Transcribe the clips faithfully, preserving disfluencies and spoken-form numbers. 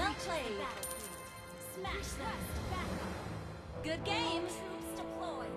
Well played. Smash them. Back up. Good game. Troops deployed.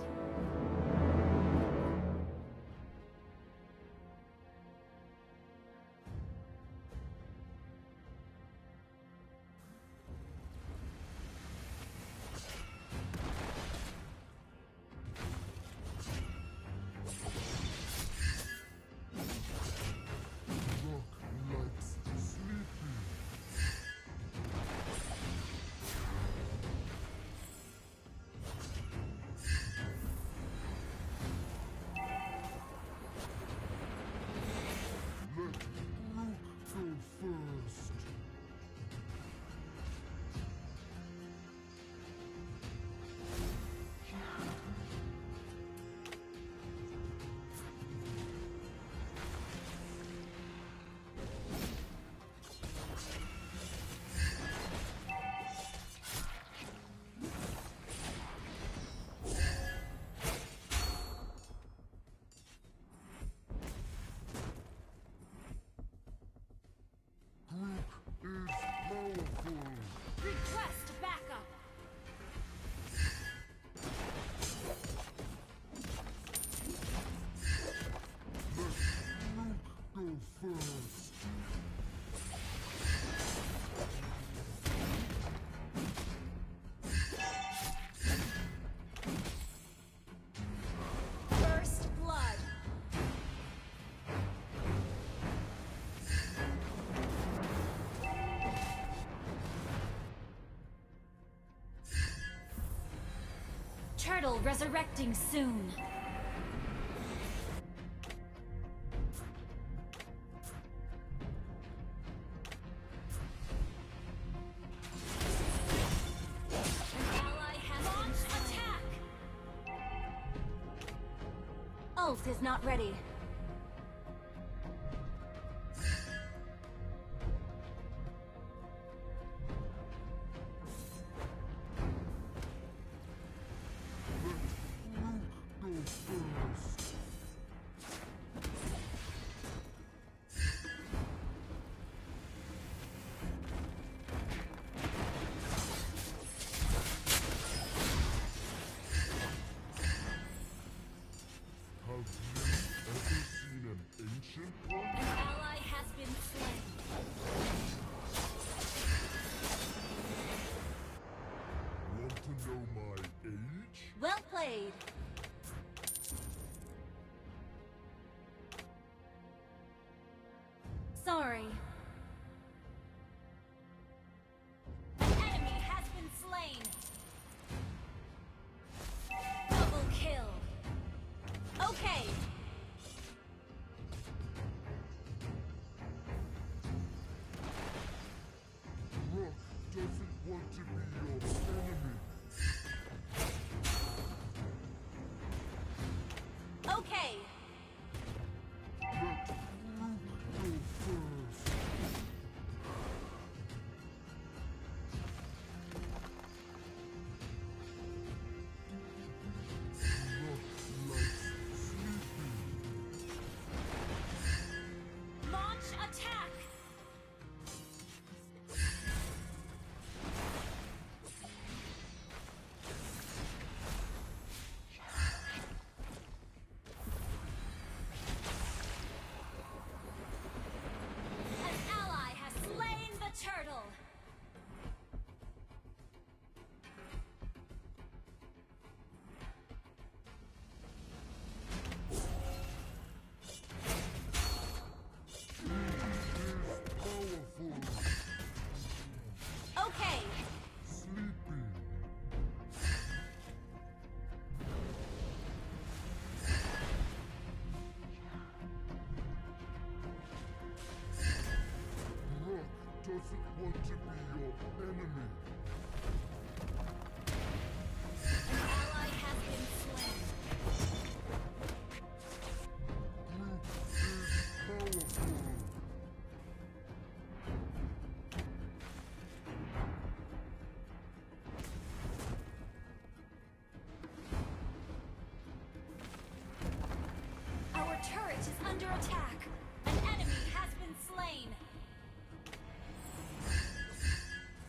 Request backup. Let Luke go first. First blood. Turtle resurrecting soon. An ally has launched attack. Ult is not ready. Go first. Have you ever seen an ancient one? An ally has been slain. Want to know my age? Well played. Sorry. An enemy has been slain. Double kill. Okay. Rock doesn't want to be your enemy. Okay. Let Luke go first. Rock likes sleeping. Launch attack. An ally has slain the turtle. Powerful. Okay. Sleeping. Rock doesn't want to be your enemy. An ally has been slain. Groot is powerful. Our turret is under attack. An enemy has been slain.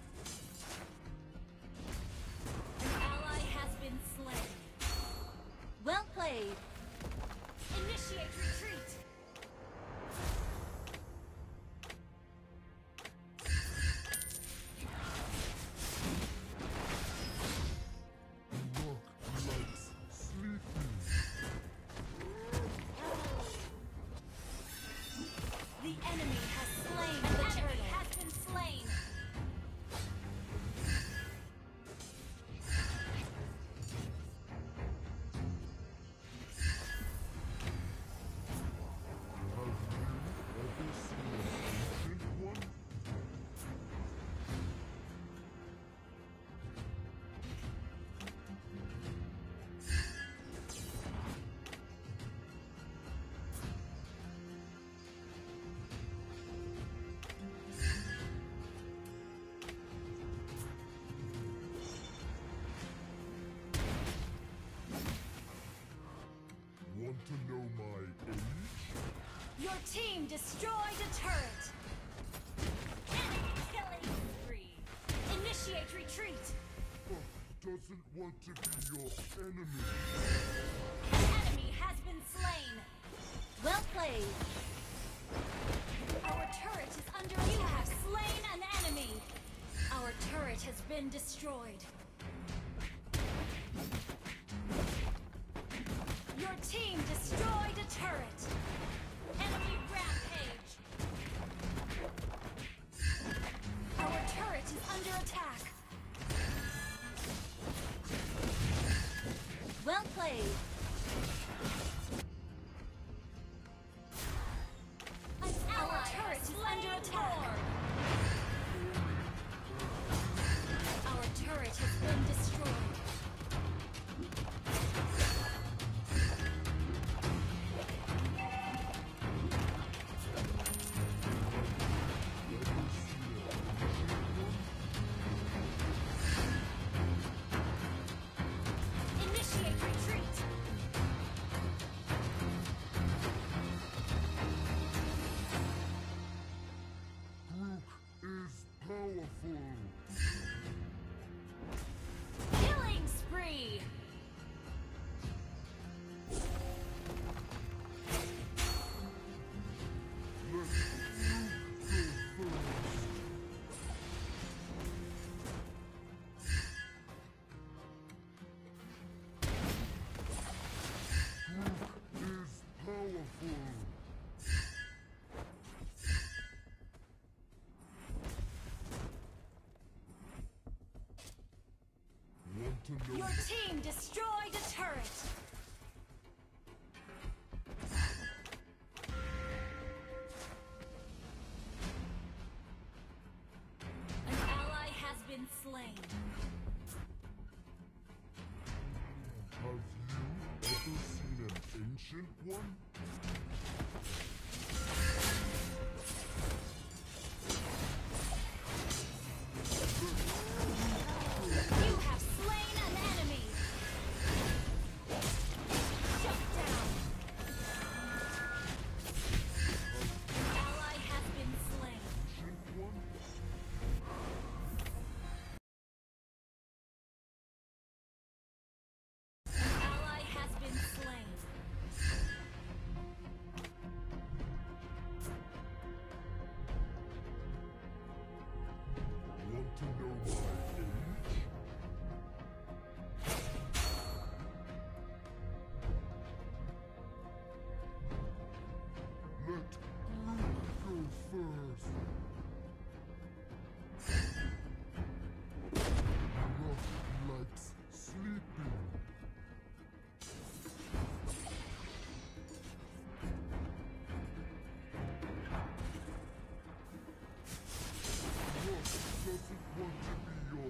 Your team destroyed a turret. Enemy killing spree. Initiate retreat. Uh, doesn't want to be your enemy. An enemy has been slain. Well played. Our turret is under attack. You have slain an enemy. Our turret has been destroyed. Your team destroyed a turret. Enemy rampage. Our turret is under attack. Well played. An Our turret is under attack. Our turret has been destroyed. Initiate retreat. Grook is powerful. Killing spree. Let Grook go first. Grook is powerful. Want to know Your team destroyed a turret. An ally has been slain. Have you ever seen an ancient one? You have slain an enemy. Shut down. An ally has been slain. Ancient one? An ally has been slain. Want to know my age? Let Grook go first. Grook likes sleeping. Grook doesn't want to be your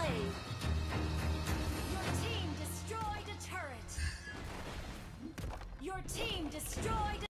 played. Your team destroyed a turret. Your team destroyed